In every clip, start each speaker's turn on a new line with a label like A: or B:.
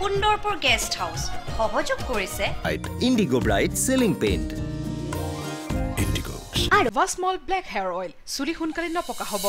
A: Sundarpur Guest House. সহযোগ কৰিছে
B: Indigo Bright Ceiling Paint.
C: Indigo.
D: আৰু Vasmol Black Hair Oil. চুলি সোনকালে নপকা হ'ব।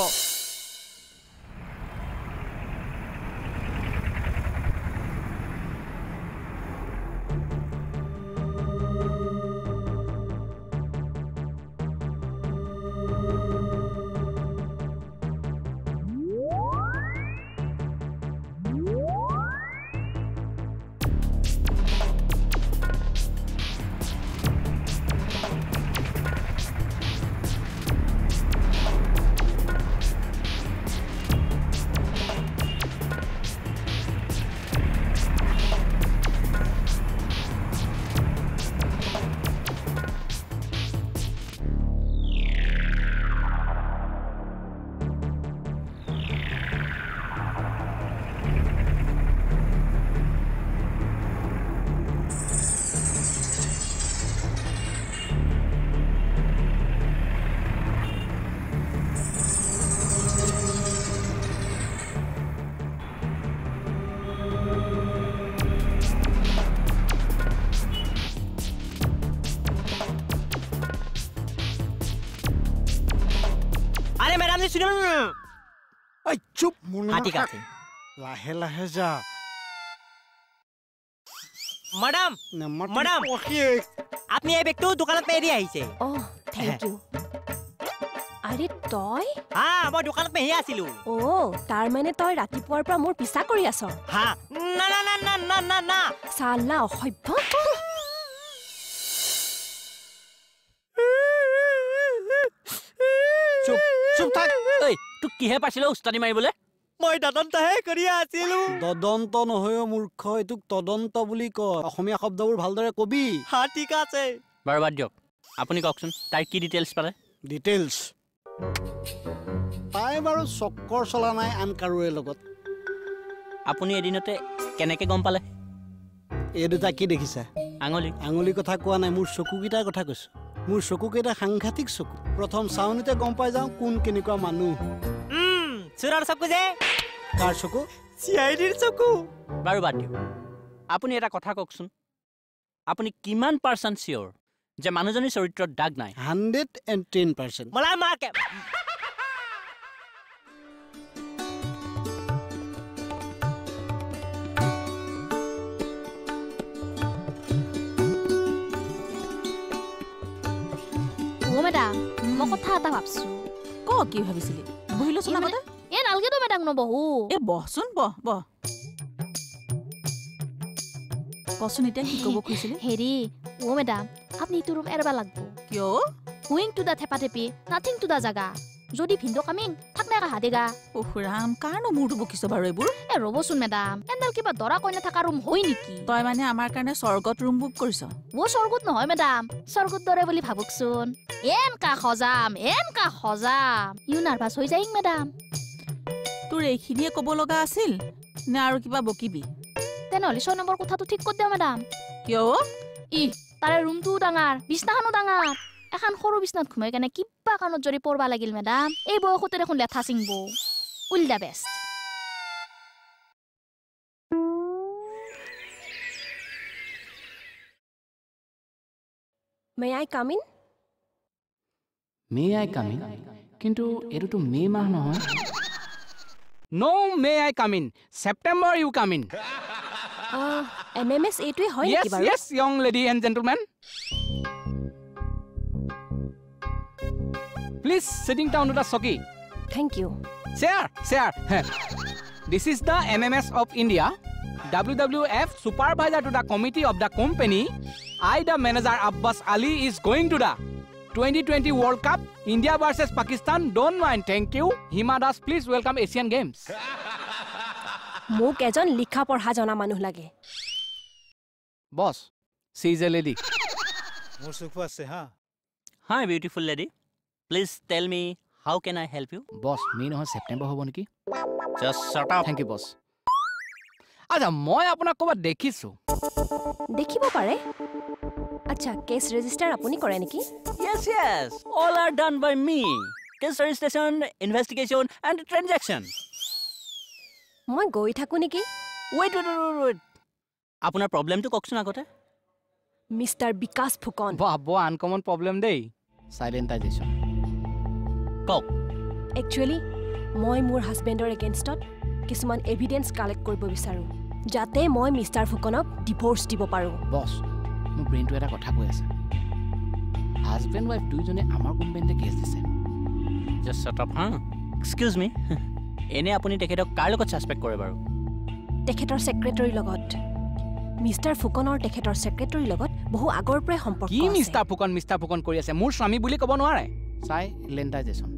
E: চুপ লাহে লাহে যা
F: ম্যাডাম ম্যাডাম আপনি এই ব্যাগটো দোকানত পেয়ে দিয়ে আহিছে
G: থ্যাংক ইউ আরে তই
F: মই দোকানত পেহি আছিলো
G: তাৰ মানে তই ৰাতিপুৱাৰ পৰা মোৰ পিছা কৰি আছ
F: না না না না না না না
G: সালা অসভ্য
E: চুপ থাক
F: ঐ তুক কিহে পাইছিল উস্তাদি মাৰিবলে মই তদন্তহে কৰি আছিলো
E: তদন্ত নহয় মূৰ্খ এতুক তদন্ত বুলি কয় অসমীয়া শব্দবোৰ ভালদৰে কবি
F: ঠিক আছে বাৰু বাদ দিয়ক আপুনি কওকচোন তাই কি ডিটেইলছ পালে
E: ডিটেইলছ তাই বাৰু চক্কৰ চলা নাই আন কাৰোৰে লগত
F: আপুনি এদিনতে কেনেকে গম পালে
E: এই দুটা কি দেখিছা আঙুলি কথা কোৱা নাই মোৰ চকুকেইটাৰ কথা কৈছো মোৰ চকুকেইটা সাংঘাতিক চকু প্ৰথম চাউনিতে গম পাই যাওঁ কোন কেনেকুৱা মানুহ
F: চুৰাৰ চকু যে
E: কাৰ চকু
F: চিআইডিৰ চকু বাৰু বাদ দিয়ক আপুনি এটা কথা কওকচোন আপুনি কিমান পাৰ্চেণ্ট চিয়ৰ যে মানুহজনীৰ চৰিত্ৰত দাগ নাই
E: 110%
F: মলা মাকে
H: মেডাম মই কথা এটা ভাবছো
D: কি ভাবিছিলি বহিলচোন আগতে
H: নালগে তো মেডাম নবহো
D: বহচোন বহ কচোন এতিয়া কি ক'ব খুজিছিলি
H: হেৰি মেডাম আপনি ইটো ৰুম এৰবা লাগবো
D: কিয়
H: হুইং টু দা থেপা থেপি নাথিং টু দা জাগা যদি ভিন্দো কামিং থাক না কাহা দেগা
D: ৰাম কাৰণো মূৰটো বকিছ বাৰু এইবোৰ
H: ৰবচোন মেডাম এণ্ডাল কিবা দৰা কইনা থাকা ৰুম হয় নেকি
D: তই মানে আমাৰ কাৰণে স্বৰ্গত ৰুম বুক কৰিছ
H: স্বৰ্গত নহয় মেডাম স্বৰ্গত দৰে বুলি ভাবকচোন এনকা সজাম ইউ নাৰ্ভাছ হৈ যাইং মেডাম
D: তোৰ এইখিনিয়ে ক'ব লগা আছিল নে আৰু কিবা বকিবি
H: তেনেহ'লে 6 নম্বৰ কথাটো ঠিক কৰি দিওঁ মেডাম
D: কিয়
H: তাৰে ৰুমটো ডাঙৰ বিছনাখনো ডাঙৰ এখন সৰু বিছনাত ঘুমাই কেনে কিবা কাণত জৰি পৰবা লাগিল মেডাম এই বয়সতে দেখোন লেঠা চিংব will the best
G: May I come in?
I: May I come in? কিন্তু এটো মে মাহ নহয় No may I come in September you come in
G: MMS এইটোই হয় নেকি বাৰু
I: Yes young lady and gentlemen Please sitting down to the soki
G: Thank you
I: Sir This is the MMS of India WWF supervisor to the committee of the company I the manager Abbas Ali is going to the 2020 World Cup India versus Pakistan don't mind thank you Hima Das please welcome Asian Games
G: মোক এজন লিখা পঢ়া জনা মানুহ লাগে
I: Boss she is a lady
E: মোৰ সুখু আছে
F: Hi beautiful lady Please tell me how can I help you
I: Boss me নহয় September হ'ব নেকি
F: Just shut up
I: Thank you boss আচ্ছা মই আপোনাক কবা দেখিছো
G: দেখিব পাৰে আচ্ছা কেস ৰেজিস্টাৰ আপুনি কৰে নেকি
F: Yes all are done by me case registration investigation and transaction
G: মই গৈ থাকো নেকি
F: wait আপোনাৰ প্ৰব্লেমটো কওকচোন আগতে
G: মিষ্টাৰ বিকাশ ফুকন
I: বৰ আনকমন প্ৰব্লেম দেই সাইলেন্টাইজেশ্যন
F: কওক
G: একচুৱেলি মই মোৰ হাজবেণ্ডৰ এগেইনষ্টত কিছুমান এভিডেন্স কালেক্ট কৰিব বিচাৰোঁ যাতে মই মিষ্টাৰ ফুকনক ডিভোৰ্চ দিব পাৰোঁ
I: বছ মোৰ ব্ৰেইনটো এটা কথা কৈ আছে হাজবেণ্ড ৱাইফ দুইজনে আমাৰ কোম্পানীতে কেছ দিছে
F: just shut up excuse me এনে আপুনি তেখেতক কাৰ লগত ছাছপেক্ট কৰে বাৰু
G: তেখেতৰ ছেক্ৰেটাৰীৰ লগত মিষ্টাৰ ফুকনৰ তেখেতৰ ছেক্ৰেটাৰীৰ লগত বহু আগৰ পৰাই সম্পৰ্ক
I: কি মিষ্টাৰ ফুকন কৰি আছে মোৰ স্বামী বুলি ক'ব নোৱাৰে সাইলেন্টাইজেশ্যন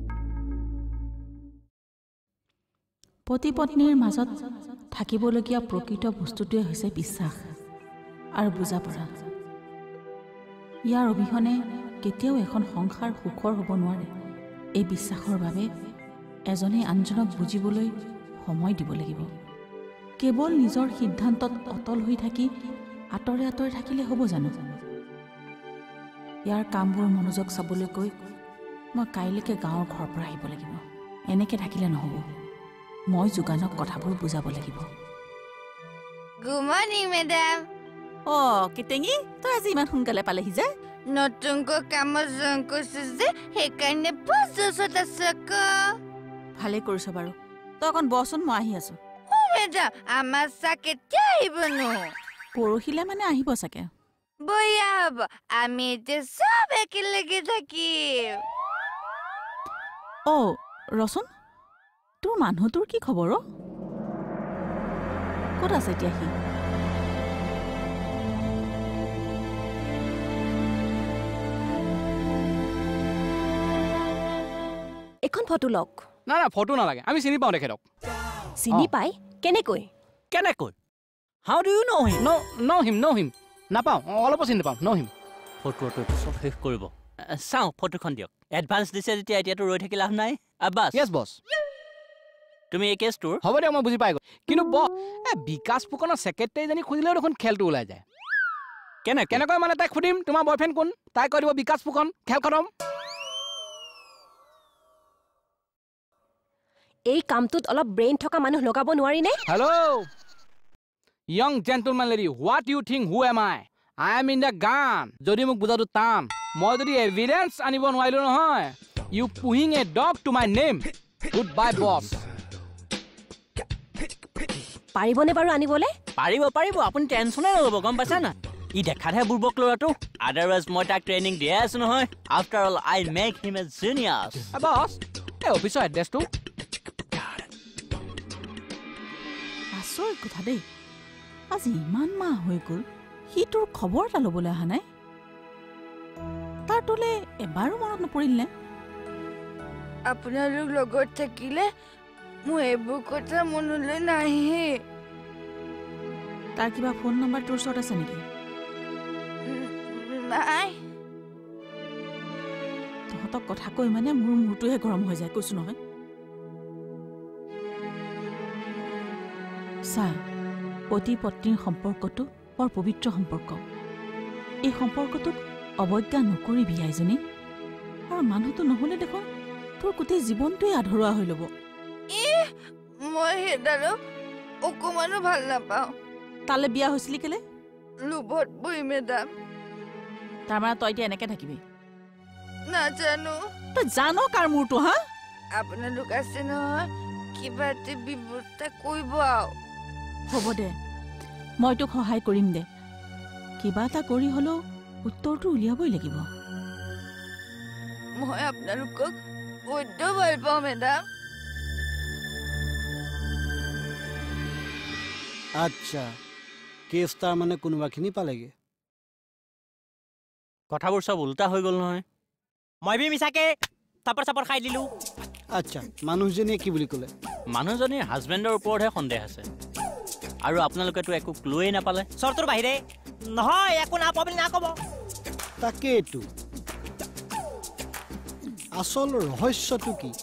D: পতি পত্নীৰ মাজত থাকিবলগীয়া প্ৰকৃত বস্তুটোৱে হৈছে বিশ্বাস আৰু বুজাপৰা ইয়াৰ অবিহনে কেতিয়াও এখন সংসাৰ সুখৰ হ'ব নোৱাৰে এই বিশ্বাসৰ বাবে এজনে আনজনক বুজিবলৈ সময় দিব লাগিব কেৱল নিজৰ সিদ্ধান্তত অটল হৈ থাকি আঁতৰে আঁতৰে থাকিলে হ'ব জানো ইয়াৰ কামবোৰ মনোযোগ চাবলৈ কৈ মই কাইলৈকে গাঁৱৰ ঘৰৰ পৰা আহিব লাগিব এনেকৈ থাকিলে নহ'ব মই যোগানক কথাবোৰ বুজাব লাগিব
J: গুড মৰ্নিং মেডাম
D: কিটেঙি তই আজি ইমান সোনকালে পালেহি যে
J: নতুনকৈ কামত জইন কৰিছো যে সেইকাৰণে বছত আছো আকৌ
D: ভালে কৰিছ বাৰু তই অকণ বচোন মই আহি আছো
J: মেডাম আমাৰ চাহ কেতিয়া আহিবনো
D: পৰহিলে মানে আহিব চাগে
J: বঢ়িয়া হ'ব আমি এতিয়া চব একেলগে থাকিম
D: ৰচোন তোৰ মানুহটোৰ কি খবৰ ক'ত আছে এতিয়া সি
G: এখন ফটো লওক
I: না ফটো নালাগে আমি চিনি পাওঁ তেখেতক
G: চিনি পাই কেনেকৈ
F: হাউ ডু ইউ
I: নো হিম নাপাওঁ অলপো চিনি নাপাওঁ নো হিম
F: ফটোটো চব শেষ কৰিব চাওঁ ফটোখন দিয়ক এডভান্স দিছে যেতিয়া এতিয়াতো ৰৈ থাকি লাভ নাই আব্বাছ
I: য়েছ বছ
F: তুমি এই কেছটোৰ
I: হ'ব দিয়ক মই বুজি পাই গ'ল কিন্তু বিকাশ ফুকনৰ ছেক্ৰেটাৰীজনী খুজিলেও দেখোন খেলটো ওলাই যায় কেনেকৈ মানে তাইক সুধিম তোমাৰ বয়ফ্ৰেণ্ড কোন তাই কৈ দিব বিকাশ ফুকন খেল খতম
G: এই কামটোত অলপ ব্ৰেইন থকা মানুহ লগাব নোৱাৰিনে
I: hello' young gentlemen lady what you think who am I am in the gun যদি মোক বুজাটো টান মই যদি এভিডেন্স আনিব নোৱাৰিলোঁ নহয় you pushing a dog to my name goodbye boss
G: পাৰিবনে বাৰু আনিবলৈ
F: পাৰিব আপুনি টেনশ্যনে নল'ব গম পাইছা না ই দেখাতহে বুৰ্বক ল'ৰাটো আদাৰৱাইজ মই তাক ট্ৰেইনিং দিয়াই আছো নহয় after all I make him a genius
I: boss এই অফিচৰ এড্ৰেছটো
D: আচৰিত কথা দেই আজি ইমান মাহ হৈ গ'ল সি তোৰ খবৰ এটা ল'বলৈ অহা নাই তাৰ তোলে এবাৰো মনত নপৰিল নে
J: আপোনালোক লগত থাকিলে মোৰ এইবোৰ কথা মনলৈ নাহে
D: তাৰ কিবা ফোন নম্বৰ তোৰ ওচৰত আছে নেকি
J: নাই
D: তহঁতক কথা কৈ মানে মোৰ মূৰটোহে গৰম হৈ যায় কৈছো নহয় চা পতি পত্নীৰ সম্পৰ্কটো বৰ পবিত্ৰ সম্পৰ্ক এই সম্পৰ্কটোক অৱজ্ঞা নকৰিবি আইজনী আৰু মানুহটো নহ'লে দেখোন তোৰ গোটেই জীৱনটোৱে আধৰুৱা হৈ ল'ব
J: মই সেইডালো অকমানো ভাল নাপাওঁ
D: তালে বিয়া হৈছিলি কেলে
J: লোভত বহি মেডাম
D: তাৰমানে তই এতিয়া এনেকে থাকিবি
J: নাজানো
D: তই জান কাৰ মূৰটো হা
J: আপোনালোক আছে নহয় কিবা এটা ব্যৱস্থা কৰিব আৰু
D: হ'ব দে মই তোক সহায় কৰিম দে কিবা এটা কৰি হ'লেও উত্তৰটো উলিয়াবই লাগিব
J: মই আপোনালোকক বৈদ্য ভাল পাওঁ মেডাম
E: আচ্ছা কেছ তাৰ মানে কোনোবাখিনি পালেগে
F: কথাবোৰ চব উল্টা হৈ গ'ল নহয় মই বি মিছাকে চাপৰ খাই দিলোঁ
E: আচ্ছা মানুহজনীয়ে কি বুলি ক'লে
F: মানুহজনীৰ হাজবেণ্ডৰ ওপৰতহে সন্দেহ আছে আৰু আপোনালোকেতো একো ক্লুৱেই নাপালে চৰ্তৰ বাহিৰে নহয় একো নাপাব বুলি নাক'ব
E: তাকেইতো আচল ৰহস্যটো কি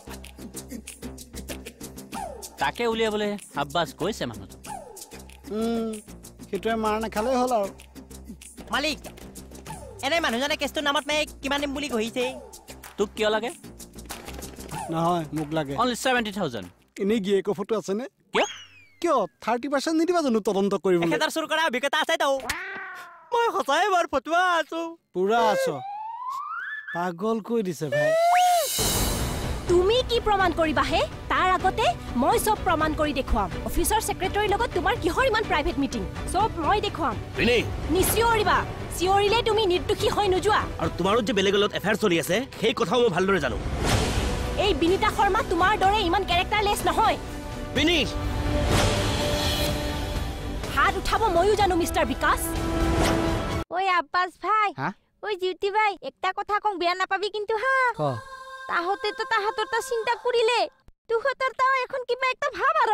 F: তাকে উলিয়াবলৈ আব্বাছ গৈছে মানুহটো
E: সেইটোৱে মাৰ নাখালেই হ'ল আৰু
K: মালিক এনে মানুহজনে কেছটোৰ নামত মে কিমান দিম বুলি কৈছে
F: তোক কিয় লাগে
E: নহয় মোক লাগে
F: অনলি 70,000
E: এনেই গিয়েকৰ ফটো আছেনে
F: কিয়
E: কিয় 30% নিদিবা জানো তদন্ত কৰিবলৈ
K: এখেতৰ চুৰ কৰা অভিজ্ঞতা আছে তো মই সঁচাই বৰ ফটুৱা আছো
E: পুৰা আছো পাগল কৈ দিছে ভাই
G: তুমি কি প্ৰমাণ কৰিবা হে তাৰ আগতে মই সব প্ৰমাণ কৰি দেখুৱাম অফিচৰ সেক্ৰেটাৰীৰ লগত তোমাৰ কিহৰ ইমান প্ৰাইভেট মিটিং সব মই দেখুৱাম
B: বিনি
G: নিচিয়ৰিবা চিয়ৰিলে তুমি নিৰ্দোষী হৈ নোযোৱা
B: আৰু তোমাৰো যে বেলেগ লগত এফেয়াৰ চলি আছে সেই কথাও মই ভালদৰে জানো
G: এই বিনিতা শৰ্মা তোমাৰ দৰে ইমান কেৰেক্টাৰলেছ নহয়
B: বিনি
G: হাত উঠাব ময়ো জানো মিষ্টাৰ বিকাশ
J: ওই আব্বাস ভাই ওই জিউতি ভাই একটা কথা কম বেয়া নাপাবি কিন্তু হা তাহতে তো তাহাতর তা চিন্তা করিলে তুহতর তাও এখন কিবা একটা ভাব আর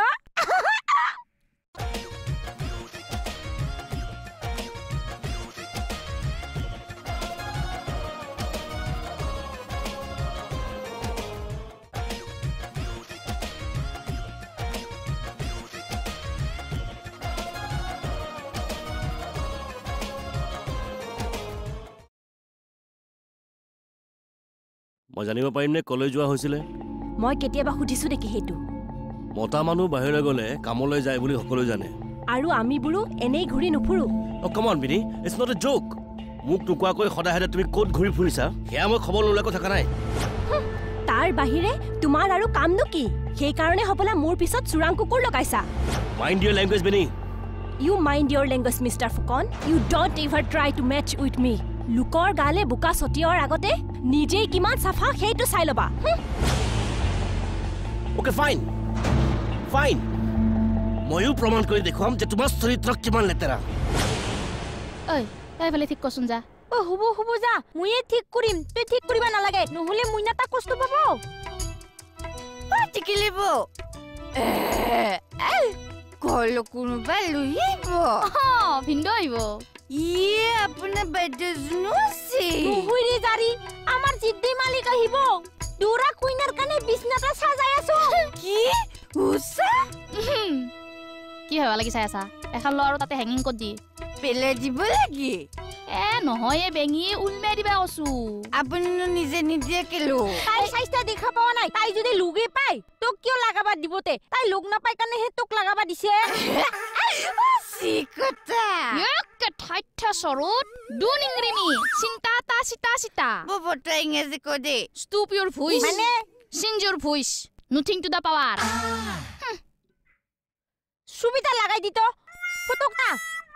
B: মই জানিব পাৰিম নে কলৈ যোৱা হৈছিলে
G: মই কেতিয়াবা সুধিছো দেখি হেতু
B: মতা মানুহ বাহিৰলৈ গ'লে কামলৈ যায় বুলি সকলোৱে জানে
G: আৰু আমি বুৰু এনেই ঘূৰি নুফুৰো
B: অ কাম অন বিনি ইটস নট এ জোক মোক টুকুৱাকৈ সদায় সদায় তুমি ক'ত ঘূৰি ফুৰিছা সেয়া মই খবৰ নোলোৱাকৈ থকা নাই
G: তাৰ বাহিৰে তোমাৰ আৰু কামনো কি সেই কাৰণে হবলা মোৰ পিছত চুৰাং কুকুৰ লগাইছা
B: মাইণ্ড ইয়ৰ লেংগুৱেজ বিনি
G: You mind your language, Mr. Fukon. You don't ever try to match with me. Lukor gale buka sotior agote nije kiman safa heitu sai loba.
B: Okay, fine. Fine. Moyu proman kori dekham je tumar charitra kiman letera.
H: Oi, tai bale thik kosun ja.
J: ও হুবু যা মুয়ে ঠিক করিম তুই ঠিক করিবা না লাগে নহলে মুই না তা কষ্ট পাবো ও টিকিলিব কল কোনবা লইব
H: ভিন্দ আইব
J: ইয়ে আপনার বাইদে জুনসি
G: নুহুরি জারি আমার জিদ্দি মালিক আহিব দুরা কুইনার কানে বিছনাটা সাজাই আছো
J: কি উসা
H: কি হবা লাগি চাই আছা এখন ল আৰু তাতে হেঙ্গিং কত দি
J: পেলে দিব লাগি
H: নহয় বেঙি উলমে দিবা কছু
J: আপুনি নিজে নিজে কেলো
G: তাই সাইস্তা দেখা পাওয়া নাই তাই যদি লুগে পাই তোক কিয় লাগাবা দিবতে তাই লুগ না পাই কানে হে তোক লাগাবা দিছে
J: সিকতা
H: এক ঠাইঠা সরুত দুন ইংরেমি চিন্তাতা সিতা
J: ববটা ইংরেজি কদে
H: স্টুপ ইউর ভয়েস
J: মানে
H: change your voice nothing to the power
G: সুবিধা লাগাই দিত ফটক না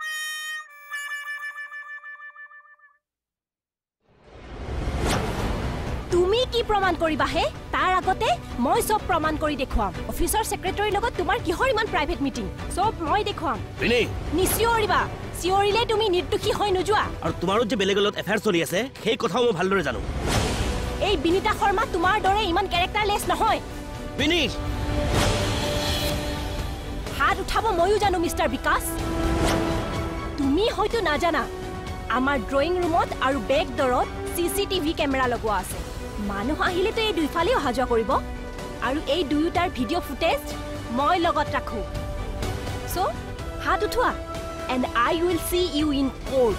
G: তুমি কি প্ৰমাণ কৰিবা হে তাৰ আগতে মই সব প্ৰমাণ কৰি দেখুৱাম অফিচৰ সেক্ৰেটাৰীৰ লগত তোমাৰ কিহৰ ইমান প্ৰাইভেট মিটিং সব মই দেখুৱাম
B: বিনি
G: নিচিয়ৰিবা চিয়ৰিলে তুমি নিৰ্দোষী হৈ নোযোৱা
B: আৰু তোমাৰো যে বেলেগ লগত এফেয়াৰ চলি আছে সেই কথাও মই ভালদৰে জানো
G: এই বিনিতা শৰ্মা তোমাৰ দৰে ইমান কেৰেক্টাৰলেছ নহয়
B: বিনি
G: হাত উঠাব ময়ো জানো মিষ্টাৰ বিকাশ তুমি হয়তো নাজানা আমাৰ ড্ৰয়িং ৰুমত আৰু বেক ডৰত চিচিটিভি কেমেৰা লগোৱা আছে মানুহ আহিলে তো এই দুইফালে অহা যোৱা কৰিব আৰু এই দুয়োটাৰ ভিডিঅ' ফুটেজ মই লগত ৰাখো সো হাত উঠোৱা and I will see you in court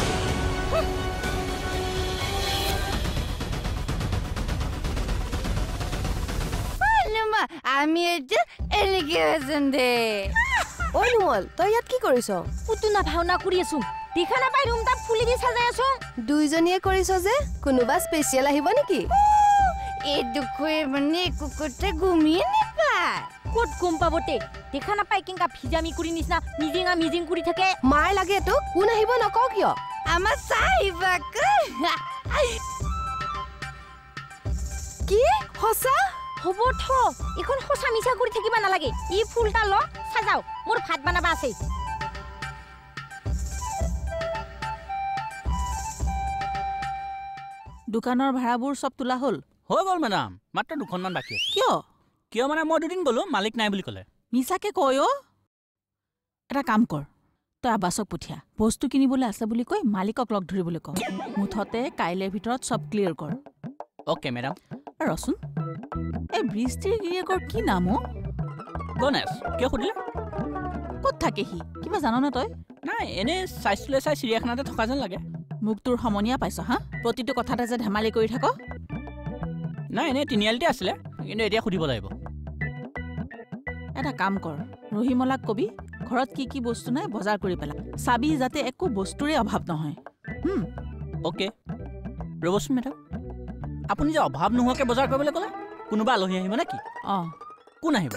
J: আমি এটা এলিগে আছন্দে
G: ওই নুমল তই ইয়াত কি কৰিছ পুতুনা ভাওনা কৰি আছো দেখা নাপাই ৰুমটা ফুলি দি সাজাই আছো
L: দুইজনীয়ে কৰিছ যে কোনোবা স্পেচিয়েল আহিব নেকি
J: এই দুখে মানে কুকুৰতে ঘুমিয়ে নেপায়
G: ক'ত গম পাবতে দেখা নাপাই কেংকা ভিজামি কৰি নিচিনা মিজিং কৰি থাকে
L: মাৰ লাগে তো কোন আহিব নকওঁ কিয়
J: আমাৰ চাহিবাক
L: কি সঁচা
G: হ'ব থ এখন সঁচা মিছা কৰি থাকিবা নালাগে ই ফুলটা ল সাজাও মোৰ ভাত বনাবা আছে
D: দোকানৰ ভাড়াবোৰ সব তোলা হ'ল
F: হৈ গ'ল মেডাম মাত্ৰ দুখনমান বাকী আছে কিয় মানে মই দুদিন গ'লো মালিক নাই বুলি ক'লে
D: মিছাকে কয় এটা কাম কৰ তই আবাসক পঠিয়া বস্তু কিনিবলৈ আছে বুলি কৈ মালিকক লগ ধৰিবলৈ ক মুঠতে কাইলৈৰ ভিতৰত সব ক্লিয়াৰ কৰ
F: অ'কে মেডাম
D: ৰচোন এই বৃষ্টিৰ গিৰিয়েকৰ কি নাম
F: গণেশ কিয় সুধিলে
D: ক'ত থাকে সি কিবা জাননে তই
F: নাই এনেই চাইছিলে চাই চিৰিয়াখানাতে থকা যেন লাগে
D: মোক তোৰ সমনীয়া পাইছ হা প্ৰতিটো কথাতে যে ধেমালি কৰি থাক
F: নাই এনেই তিনিআলিতে আছিলে কিন্তু এতিয়া সুধিব লাগিব
D: এটা কাম কৰ ৰহিমলাক কবি ঘৰত কি কি বস্তু নাই বজাৰ কৰি পেলা চাবি যাতে একো বস্তুৰে অভাৱ নহয়
F: ওকে ৰবচোন মেডাম আপুনি যে অভাৱ নোহোৱাকৈ বজাৰ কৰিবলৈ ক'লে কোনোবা আলহী আহিব নেকি কোন আহিব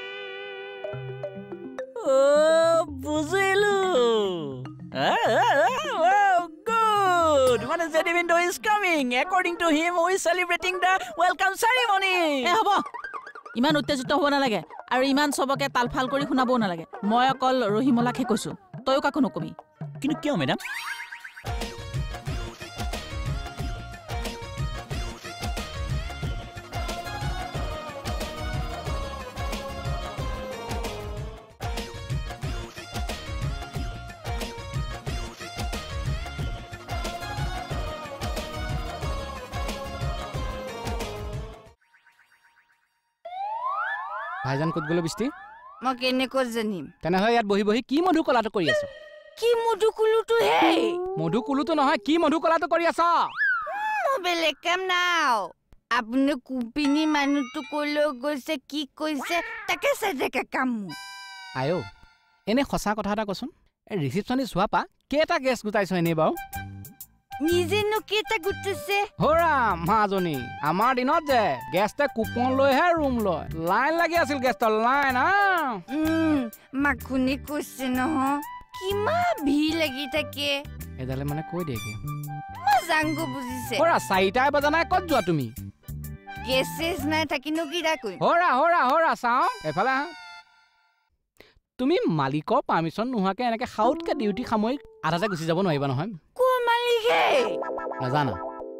F: বুজিলো good one is the window is coming according to him we is celebrating the welcome ceremony
D: হ'ব ইমান উত্তেজিত হ'ব নালাগে আৰু ইমান সবকে তালফাল কৰি শুনাবও নালাগে মই অকল ৰহিমলাকহে কৈছো তয়ো কাকো নকবি
F: কিন্তু কিয় মেডাম
I: ভাইজান ক'ত গ'লো বিষ্টি
J: মই কেনে ক'ত জানিম
I: তেনেহ'লে ইয়াত বহি বহি কি মধু কলাটো কৰি আছ
J: কি মধু কুলুটো হে
I: মধু কুলুটো নহয় কি মধু কলাটো কৰি আছ
J: মই বেলেগ কাম নাও আপুনি কুপিনি মানুহটো ক'লৈ গৈছে কি কৈছে তাকে চাই থাকে কাম
I: আয়ো এনে সঁচা কথা এটা কচোন এই ৰিচিপশ্যনিষ্ট হোৱা পা কেইটা গেছ গোটাইছ এনেই বাৰু
J: নিজেনো কেইটা গোটাইছে
I: হৰা মাজনী আমাৰ দিনত যে গেছতে কুপন লৈহে ৰুম লয় লাইন লাগি আছিল গেছৰ লাইন
J: মাখুনি কৈছে নহয় কিমান ভিৰ লাগি থাকে
I: এডালে মানে কৈ দিয়েগে
J: মই জাংগো বুজিছে
I: হৰা 4টাই বজা নাই ক'ত যোৱা তুমি
J: গেছেছ নাই থাকিনো কি ৰাকৈ
I: হৰা চাওঁ এফালে আহা তুমি মালিকৰ পাৰ্মিশ্যন নোহোৱাকে এনেকে খাউতকে ডিউটি সামৰি আধাতে গুচি যাব নোৱাৰিবা নহয়
J: কোন মালিক হে
I: নাজানা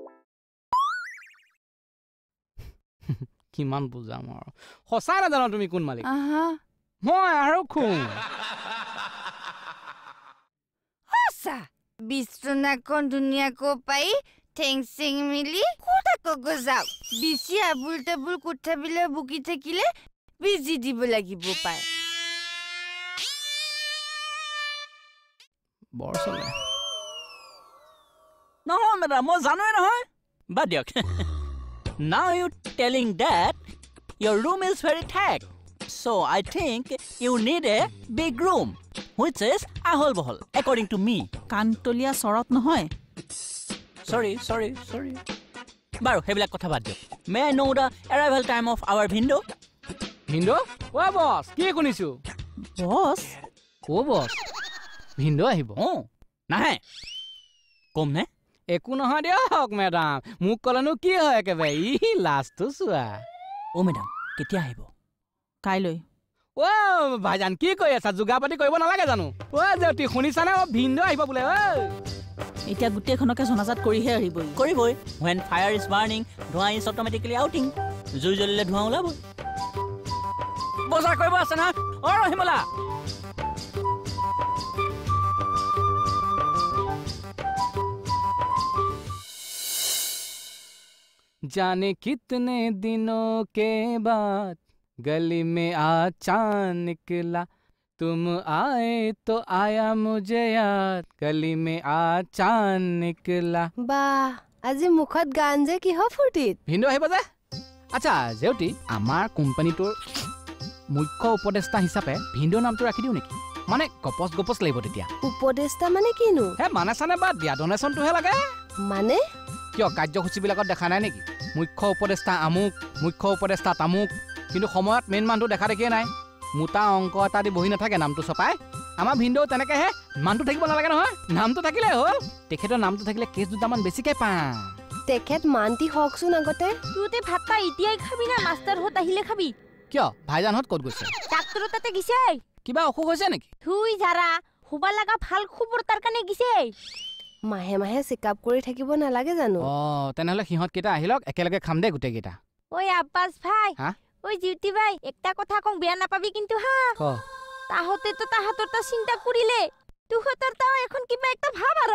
I: কিমান বুজাম আৰু সঁচাই নাজানো তুমি কোন মালিক মই আৰু খুন
J: সঁচা বিশ্বনাখন ধুনীয়াকৈ পাই ঠেং চেং মিলি ক'ত যাওক বেছি আবুল টেবুল কোঠাবিলাক বুকি থাকিলে বিজি দিব লাগিব পায়
I: বৰ চলে
F: নহয় মেডাম মই জানোৱে নহয় বাদ দিয়ক now you telling that your room is very tight so I think you need a big room which is ahol bahol according to me
D: কান্তলিয়া চৰত নহয়
F: sorry বাৰু হেবিলাক কথা বাদ দিয়ক may I know the arrival time of our window
I: ও বস কি শুনিছো
D: বস
I: ভিন্দো আহিব
F: নাহে কম নে
I: একো নহয় দিয়ক মেডাম মোক ক'লেনো কি হয় একেবাৰে ই লাষ্টটো চোৱা
F: মেডাম কেতিয়া আহিব
D: কাইলৈ
I: ভাইজান কি কৈ আছা যোগাপাতি কৰিব নালাগে জানো জেউতি শুনিছানে ভিন্দো আহিব বোলে
D: এতিয়া গোটেইখনকে জনাজাত কৰিহে
F: কৰিবই when fire is burning ধোঁৱা is automatically outing জুই জ্বলিলে ধোঁৱা ওলাব বজাৰ কৰিব আছে না ৰহিমলা
I: जाने कितने दिनों के बाद गली में चांद निकला तुम आए तो आया मुझे याद गली में चांद निकला
L: বাহ আজি মুখত গান যে কি ফূৰ্তিত
I: ভিন্দো আহিব যে আচ্ছা জেউতি আমাৰ কোম্পানীটোৰ মুখ্য উপদেষ্টা হিচাপে ভিন্দো নামটো ৰাখি দিওঁ নেকি মানে গপচ লাগিব তেতিয়া
L: উপদেষ্টা মানে কিনো
I: হে মানে চানে বাদ দিয়া ডনেশ্যনটোহে লাগে
L: মানে
I: কিয় কাৰ্যসূচীবিলাকত দেখা নাই নেকি মুখ্য উপদেষ্টা আমুক মুখ্য উপদেষ্টা তামুক কিন্তু সময়ত মেইন মানুহটো দেখা দেখিয়ে নাই মোটা অংক এটা দি বহি নাথাকে নামটো চপাই আমাৰ ভিন্দো তেনেকেহে মানুহটো থাকিব নালাগে নহয় নামটো থাকিলে হ'ল তেখেতৰ নামটো থাকিলে কেছ দুটামান বেছিকৈ পাম
L: তেখেত মান্তি হওকচোন আগতে
J: তুতে ভাত পাই এতিয়াই খাবি না মাষ্টাৰহঁত আহিলে খাবি
I: কিয় ভাইজানহঁত ক'ত গৈছে
J: ডাক্তৰৰ তাতে গিছে
I: কিবা অসুখ হৈছে নেকি
J: থুই যাৰা হুবা লাগা ভাল খবৰ তাৰ কাৰণে গিছে
L: মাহে মাহে চেকআপ কৰি থাকিব নালাগে জানো
I: তেনেহ'লে সিহঁত কেইটা আহিলক একেলগে খাম দে গোটেইকেইটা
J: ঐ আব্বাস ভাই ঐ জিউতি ভাই একটা কথা কওঁ বেয়া নাপাবি কিন্তু তাহতে তো তাহাঁতৰ তা চিন্তা কৰিলে তুহঁতৰ তাও এখন কিবা একটা ভাব আৰু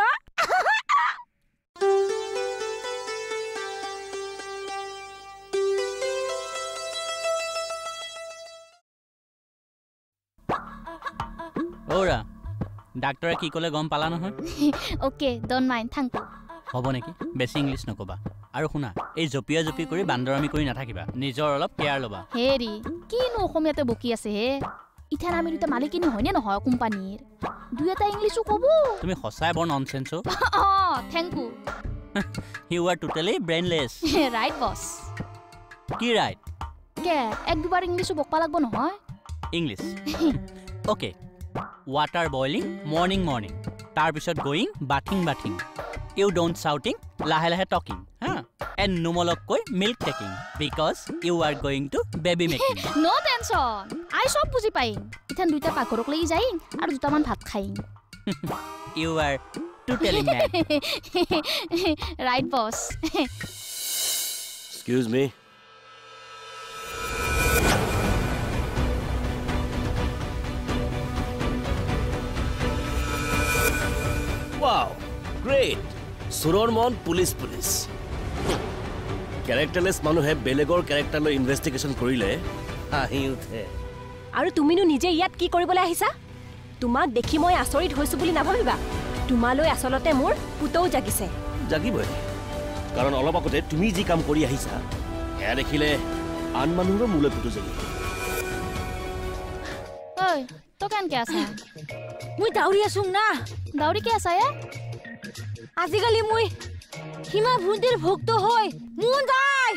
F: ওৰা ডাক্তৰে কি ক'লে গম পালা নহয়
H: okay don't mind thank you
F: হ'ব নেকি বেছি ইংলিছ নকবা আৰু শুনা এই জপিয়া জপি কৰি বান্দৰামি কৰি নাথাকিবা নিজৰ অলপ কেয়াৰ ল'বা
H: হেৰি কিনো অসমীয়াতে বকি আছে হে ইথান আমি দুটা মালিকিনী হয়নে নহয় কোম্পানীৰ দুই এটা ইংলিছো ক'ব
F: তুমি সঁচাই বৰ nonsense
H: thank you
F: you are totally brainless
H: right boss
F: কি ৰাইট
H: কে এক দুবাৰ ইংলিছো বকবা লাগব নহয়
F: English okay water boiling morning morning তাৰপিছত going bathing you don't shouting লাহে লাহে টকিং হা এণ্ড নুমলককৈ milk taking because you are going to baby making
H: no tension I চব বুজি পাৰিম ইথান দুইটা পাকঘৰক লাগি যাইম আৰু দুটামান ভাত খাইম
F: you are totally mad
H: right boss
B: excuse me Wow, great. Suror mon police. Characterless মানুহে বেলেগৰ ক্যাৰেক্টাৰলৈ ইনভেষ্টিগেশ্যন কৰিলে আহি উঠে
G: আৰু তুমিনো নিজে ইয়াত কি কৰিবলৈ আহিছা তোমাক দেখি মই আচৰিত হৈছো বুলি নাভাবিবা তোমালৈ আচলতে মোৰ পুতৌ জাগিছে
B: জাগিবই কাৰণ অলপ আগতে তুমি যি কাম কৰি আহিছা এয়া দেখিলে আন মানুহৰো মূলে পুতৌ জাগিব
H: ঐ তো কেনকে আছা
G: মই দাউৰি আছো না
H: দাউৰি কি আছা এ
G: আজিকালি মই হিমা ভুন্দিৰ ভক্ত হয় মন যায়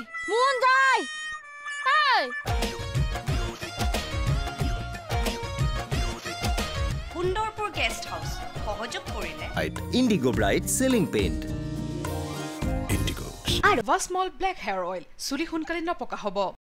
A: সুন্দৰপুৰ গেষ্ট হাউচ সহযোগ কৰিলে
M: Indigo Bright Ceiling Paint.
C: Indigo.
N: আৰু স্মল ব্লেক হেয়াৰ অইল চুলি সোনকালে নপকা হ'ব